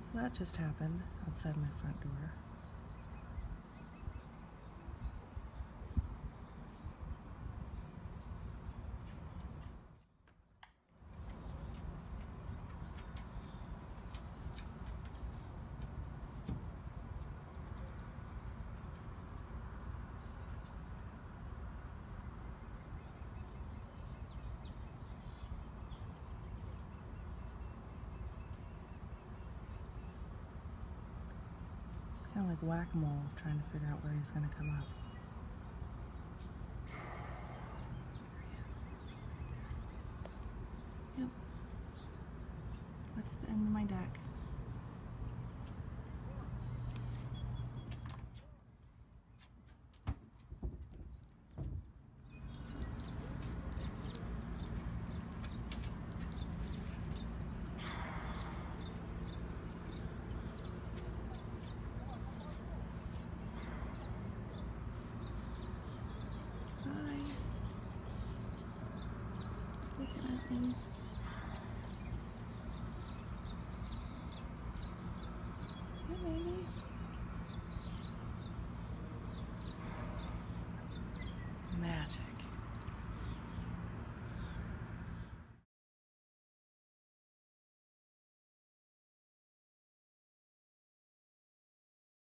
So that just happened outside my front door. Kind of like whack-a-mole, trying to figure out where he's going to come up. Yep. That's the end of my deck.